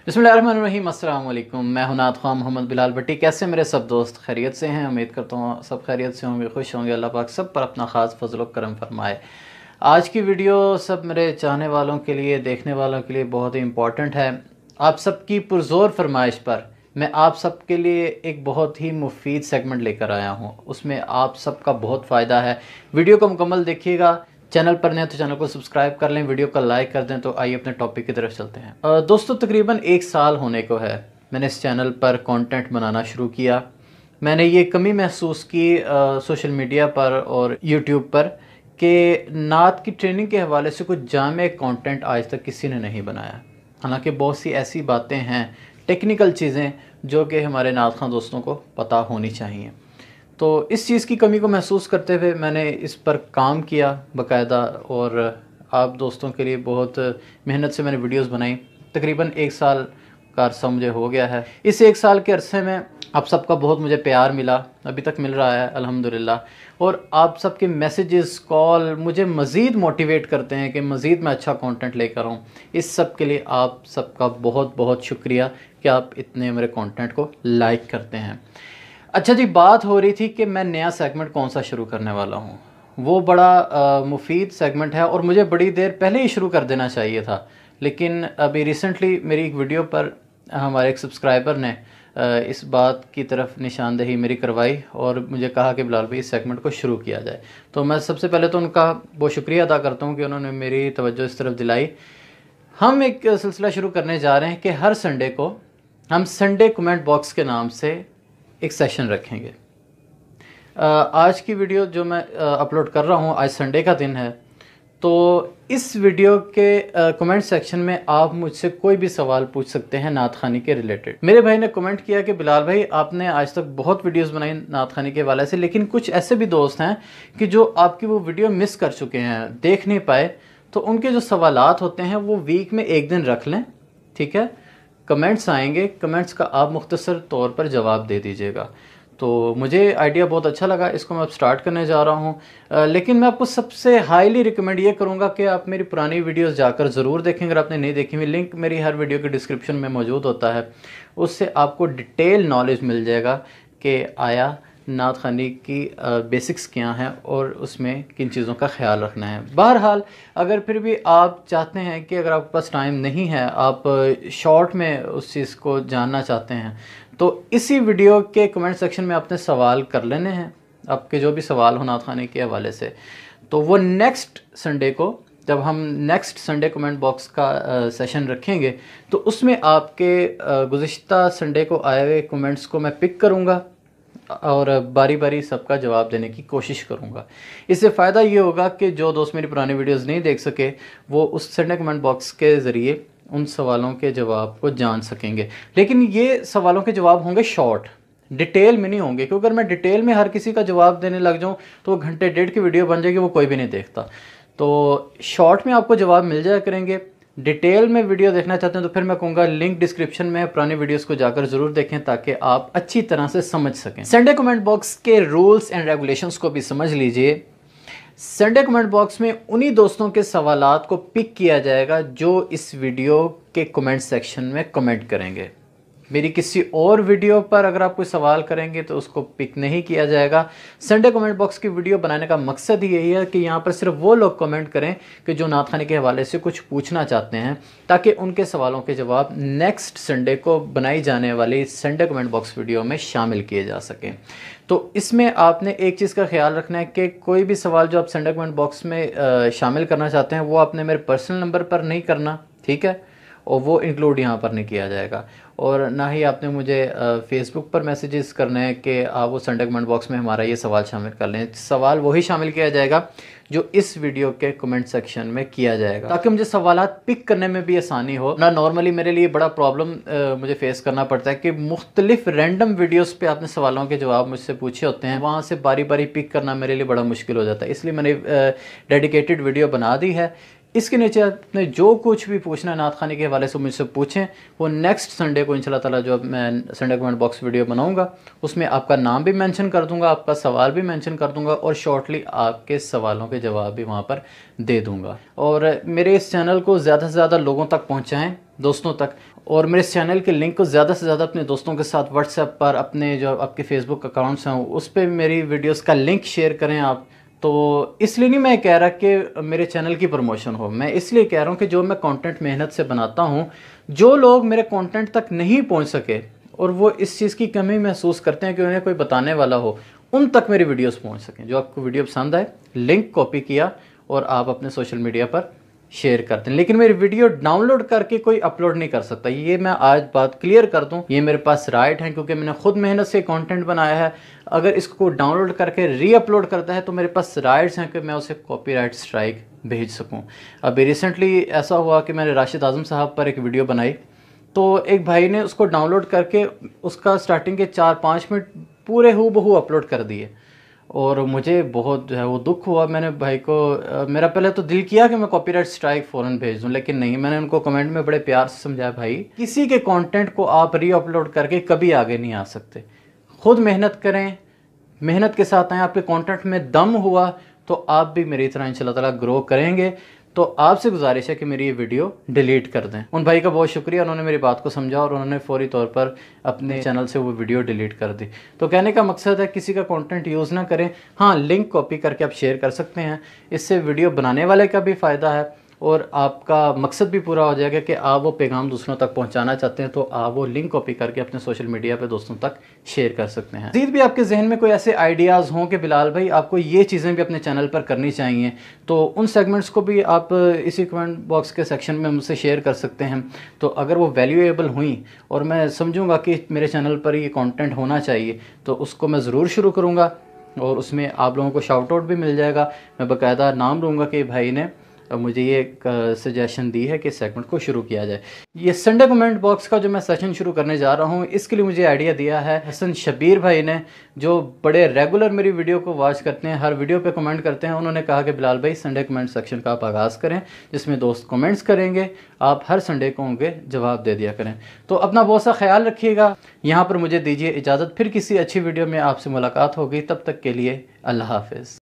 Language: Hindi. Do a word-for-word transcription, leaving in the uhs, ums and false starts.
बिस्मिल्लाहिर्रहमानिर्रहीम, अस्सलाम वालेकुम। मैं हूं नात ख़्वां मोहम्मद बिलाल भट्टी। कैसे मेरे सब दोस्त खैरियत से हैं? उम्मीद करता हूँ सब खैरियत से होंगे, खुश होंगे। अल्लाह पाक सब पर अपना ख़ास फजल व करम फरमाए। आज की वीडियो सब मेरे चाहने वालों के लिए, देखने वालों के लिए बहुत ही इम्पॉर्टेंट है। आप सबकी पुरज़ोर फरमाइश पर मैं आप सब के लिए एक बहुत ही मुफीद सेगमेंट लेकर आया हूँ। उसमें आप सबका बहुत फ़ायदा है। वीडियो को मुकम्मल देखिएगा। चैनल पर नहीं तो चैनल को सब्सक्राइब कर लें, वीडियो को लाइक कर दें। तो आइए अपने टॉपिक की तरफ चलते हैं। अ, दोस्तों, तकरीबन एक साल होने को है मैंने इस चैनल पर कंटेंट बनाना शुरू किया। मैंने ये कमी महसूस की सोशल मीडिया पर और यूट्यूब पर कि नात की ट्रेनिंग के हवाले से कुछ जामे कंटेंट आज तक किसी ने नहीं बनाया। हालांकि बहुत सी ऐसी बातें हैं, टेक्निकल चीज़ें जो कि हमारे नात ख़्वां दोस्तों को पता होनी चाहिए। तो इस चीज़ की कमी को महसूस करते हुए मैंने इस पर काम किया बाकायदा, और आप दोस्तों के लिए बहुत मेहनत से मैंने वीडियोस बनाई। तकरीबन एक साल का अरसा मुझे हो गया है। इस एक साल के अरसे में आप सबका बहुत मुझे प्यार मिला, अभी तक मिल रहा है अल्हम्दुलिल्लाह। और आप सबके मैसेजेस, कॉल मुझे मज़ीद मोटिवेट करते हैं कि मज़ीद मैं अच्छा कंटेंट लेकर आऊँ। इस सब के लिए आप सबका बहुत बहुत शुक्रिया कि आप इतने मेरे कंटेंट को लाइक करते हैं। अच्छा जी, बात हो रही थी कि मैं नया सेगमेंट कौन सा शुरू करने वाला हूँ। वो बड़ा मुफीद सेगमेंट है और मुझे बड़ी देर पहले ही शुरू कर देना चाहिए था, लेकिन अभी रिसेंटली मेरी एक वीडियो पर हमारे एक सब्सक्राइबर ने आ, इस बात की तरफ निशानदेही मेरी करवाई और मुझे कहा कि बिलाल भाई इस सेगमेंट को शुरू किया जाए। तो मैं सबसे पहले तो उनका बहुत शुक्रिया अदा करता हूँ कि उन्होंने मेरी तवज्जो इस तरफ दिलाई। हम एक सिलसिला शुरू करने जा रहे हैं कि हर संडे को हम संडे कमेंट बॉक्स के नाम से एक सेशन रखेंगे। आज की वीडियो जो मैं अपलोड कर रहा हूँ, आज संडे का दिन है, तो इस वीडियो के कमेंट सेक्शन में आप मुझसे कोई भी सवाल पूछ सकते हैं नात ख़ानी के रिलेटेड। मेरे भाई ने कमेंट किया कि बिलाल भाई आपने आज तक बहुत वीडियोस बनाई नात ख़ानी के हवाले से, लेकिन कुछ ऐसे भी दोस्त हैं कि जो आपकी वो वीडियो मिस कर चुके हैं, देख नहीं पाए। तो उनके जो सवालात होते हैं वो वीक में एक दिन रख लें, ठीक है? कमेंट्स आएंगे, कमेंट्स का आप मुख्तसर तौर पर जवाब दे दीजिएगा। तो मुझे आइडिया बहुत अच्छा लगा, इसको मैं अब स्टार्ट करने जा रहा हूँ। लेकिन मैं आपको सबसे हाईली रिकमेंड ये करूँगा कि आप मेरी पुरानी वीडियोस जाकर ज़रूर देखें। अगर आपने नहीं देखी हुई, लिंक मेरी हर वीडियो के डिस्क्रिप्शन में मौजूद होता है। उससे आपको डिटेल नॉलेज मिल जाएगा कि आया नात ख़ानी की बेसिक्स क्या हैं और उसमें किन चीज़ों का ख्याल रखना है। बहरहाल, अगर फिर भी आप चाहते हैं कि अगर आपके पास टाइम नहीं है, आप शॉर्ट में उस चीज़ को जानना चाहते हैं, तो इसी वीडियो के कमेंट सेक्शन में आपने सवाल कर लेने हैं, आपके जो भी सवाल हो नात ख़ानी के हवाले से। तो वो नेक्स्ट संडे को, जब हम नेक्स्ट संडे कमेंट बॉक्स का आ, सेशन रखेंगे, तो उसमें आपके गुज़िश्ता संडे को आए हुए कमेंट्स को मैं पिक करूँगा और बारी बारी सबका जवाब देने की कोशिश करूंगा। इससे फ़ायदा ये होगा कि जो दोस्त मेरी पुरानी वीडियोस नहीं देख सके, वो उस संडे कमेंट बॉक्स के ज़रिए उन सवालों के जवाब को जान सकेंगे। लेकिन ये सवालों के जवाब होंगे शॉर्ट, डिटेल में नहीं होंगे, क्योंकि अगर मैं डिटेल में हर किसी का जवाब देने लग जाऊँ तो वो घंटे डेढ़ की वीडियो बन जाएगी, वो कोई भी नहीं देखता। तो शॉर्ट में आपको जवाब मिल जाया करेंगे। डिटेल में वीडियो देखना चाहते हैं तो फिर मैं कहूँगा लिंक डिस्क्रिप्शन में है, पुरानी वीडियोस को जाकर ज़रूर देखें ताकि आप अच्छी तरह से समझ सकें। संडे कमेंट बॉक्स के रूल्स एंड रेगुलेशंस को भी समझ लीजिए। संडे कमेंट बॉक्स में उन्हीं दोस्तों के सवालात को पिक किया जाएगा जो इस वीडियो के कमेंट सेक्शन में कमेंट करेंगे। मेरी किसी और वीडियो पर अगर आप कोई सवाल करेंगे तो उसको पिक नहीं किया जाएगा। संडे कमेंट बॉक्स की वीडियो बनाने का मकसद ही यही है कि यहाँ पर सिर्फ वो लोग कमेंट करें कि जो नात ख़ानी के हवाले से कुछ पूछना चाहते हैं, ताकि उनके सवालों के जवाब नेक्स्ट संडे को बनाई जाने वाली संडे कमेंट बॉक्स वीडियो में शामिल किए जा सकें। तो इसमें आपने एक चीज़ का ख्याल रखना है कि कोई भी सवाल जो आप संडे कमेंट बॉक्स में शामिल करना चाहते हैं वो आपने मेरे पर्सनल नंबर पर नहीं करना, ठीक है? और वो इंक्लूड यहाँ पर नहीं किया जाएगा। और ना ही आपने मुझे फेसबुक पर मैसेजेस करने हैं कि आप वो संडे कमेंट बॉक्स में हमारा ये सवाल शामिल कर लें। सवाल वही शामिल किया जाएगा जो इस वीडियो के कमेंट सेक्शन में किया जाएगा, ताकि मुझे सवालात पिक करने में भी आसानी हो ना। नॉर्मली मेरे लिए बड़ा प्रॉब्लम मुझे फेस करना पड़ता है कि मुख्तलिफ रैंडम वीडियोस पे आपने सवालों के जवाब मुझसे पूछे होते हैं, वहाँ से बारी बारी पिक करना मेरे लिए बड़ा मुश्किल हो जाता है। इसलिए मैंने डेडिकेटेड वीडियो बना दी है। इसके नीचे आपने जो कुछ भी पूछना है नात ख़ानी के हवाले से मुझसे पूछें। वो नेक्स्ट संडे को इंशाल्लाह ताला जो मैं संडे कमेंट बॉक्स वीडियो बनाऊंगा उसमें आपका नाम भी मेंशन कर दूंगा, आपका सवाल भी मेंशन कर दूंगा और शॉर्टली आपके सवालों के जवाब भी वहां पर दे दूंगा। और मेरे इस चैनल को ज़्यादा से ज़्यादा लोगों तक पहुंचाएं, दोस्तों तक, और मेरे इस चैनल के लिंक को ज़्यादा से ज़्यादा अपने दोस्तों के साथ व्हाट्सएप पर, अपने जो आपके फेसबुक अकाउंट्स हैं उस पर मेरी वीडियोस का लिंक शेयर करें आप। तो इसलिए नहीं मैं कह रहा कि मेरे चैनल की प्रमोशन हो, मैं इसलिए कह रहा हूँ कि जो मैं कंटेंट मेहनत से बनाता हूँ, जो लोग मेरे कंटेंट तक नहीं पहुँच सके और वो इस चीज़ की कमी महसूस करते हैं कि उन्हें कोई बताने वाला हो, उन तक मेरी वीडियोस पहुंच सकें। जो आपको वीडियो पसंद आए, लिंक कॉपी किया और आप अपने सोशल मीडिया पर शेयर करते हैं। लेकिन मेरी वीडियो डाउनलोड करके कोई अपलोड नहीं कर सकता, ये मैं आज बात क्लियर कर दूं। ये मेरे पास राइट है क्योंकि मैंने खुद मेहनत से कंटेंट बनाया है। अगर इसको डाउनलोड करके री अपलोड करता है तो मेरे पास राइट्स हैं कि मैं उसे कॉपीराइट स्ट्राइक भेज सकूं। अभी रिसेंटली ऐसा हुआ कि मैंने राशिद आज़म साहब पर एक वीडियो बनाई, तो एक भाई ने उसको डाउनलोड करके उसका स्टार्टिंग के चार पाँच मिनट पूरे हू बहू अपलोड कर दिए और मुझे बहुत जो है वो दुख हुआ। मैंने भाई को आ, मेरा पहले तो दिल किया कि मैं कॉपीराइट स्ट्राइक फ़ौरन भेज दूं, लेकिन नहीं, मैंने उनको कमेंट में बड़े प्यार से समझाया, भाई किसी के कंटेंट को आप री अपलोड करके कभी आगे नहीं आ सकते। खुद मेहनत करें, मेहनत के साथ आएँ। आपके कंटेंट में दम हुआ तो आप भी मेरी तरह इंशाल्लाह ताला ग्रो करेंगे। तो आपसे गुजारिश है कि मेरी ये वीडियो डिलीट कर दें। उन भाई का बहुत शुक्रिया, उन्होंने मेरी बात को समझा और उन्होंने फौरी तौर पर अपने चैनल से वो वीडियो डिलीट कर दी। तो कहने का मकसद है किसी का कंटेंट यूज़ ना करें। हाँ, लिंक कॉपी करके आप शेयर कर सकते हैं, इससे वीडियो बनाने वाले का भी फ़ायदा है और आपका मकसद भी पूरा हो जाएगा कि आप वो पैगाम दूसरों तक पहुंचाना चाहते हैं तो आप वो लिंक कॉपी करके अपने सोशल मीडिया पे दोस्तों तक शेयर कर सकते हैं। मज़ीद भी आपके जहन में कोई ऐसे आइडियाज़ हों कि बिलाल भाई आपको ये चीज़ें भी अपने चैनल पर करनी चाहिए, तो उन सेगमेंट्स को भी आप इसी कमेंट बॉक्स के सेक्शन में मुझसे शेयर कर सकते हैं। तो अगर वो वैल्यूएबल हुई और मैं समझूँगा कि मेरे चैनल पर ये कॉन्टेंट होना चाहिए तो उसको मैं ज़रूर शुरू करूँगा और उसमें आप लोगों को शाउट आउट भी मिल जाएगा। मैं बाकायदा नाम लूँगा कि भाई ने मुझे ये सजेशन दी है कि सेगमेंट को शुरू किया जाए। ये संडे कमेंट बॉक्स का जो मैं सेशन शुरू करने जा रहा हूँ, इसके लिए मुझे आइडिया दिया है हसन शबीर भाई ने, जो बड़े रेगुलर मेरी वीडियो को वॉच करते हैं, हर वीडियो पे कमेंट करते हैं। उन्होंने कहा कि बिलाल भाई संडे कमेंट सेक्शन का आप आगाज़ करें, जिसमें दोस्त कमेंट्स करेंगे, आप हर संडे को होंगे जवाब दे दिया करें। तो अपना बहुत सा ख्याल रखिएगा। यहाँ पर मुझे दीजिए इजाज़त, फिर किसी अच्छी वीडियो में आपसे मुलाकात होगी। तब तक के लिए अल्लाह हाफिज़।